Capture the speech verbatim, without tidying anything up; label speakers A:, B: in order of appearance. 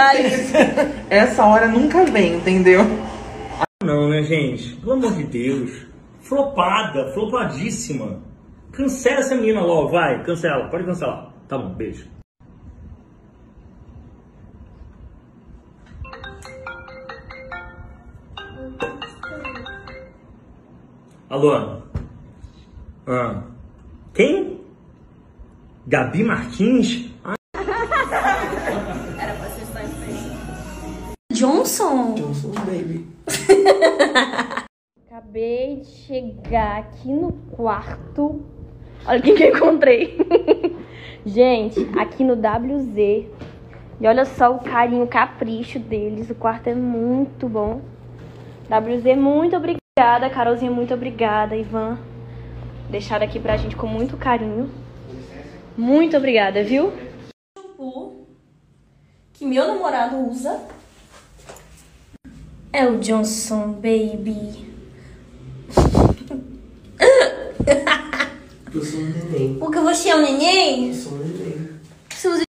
A: verdade.
B: Essa hora nunca vem, entendeu?
C: Não, né, gente? Pelo amor de Deus. Flopada, flopadíssima. Cancela essa menina logo, vai. Cancela, pode cancelar. Tá bom, beijo. Alô? Ah. Quem? Gabi Martins? Ah.
A: Era pra ser só isso aí. Johnson?
B: Johnson, baby.
A: Acabei de chegar aqui no quarto. Olha quem que eu encontrei. Gente, aqui no W Z. E olha só o carinho, o capricho deles. O quarto é muito bom. W Z, muito obrigada. Carolzinha, muito obrigada. Ivan, deixaram aqui pra gente com muito carinho. Muito obrigada, viu? Shampoo que meu namorado usa é o Johnson, baby.
B: Eu sou um neném.
A: Porque você é um neném?
B: Eu sou um neném.
A: Você usa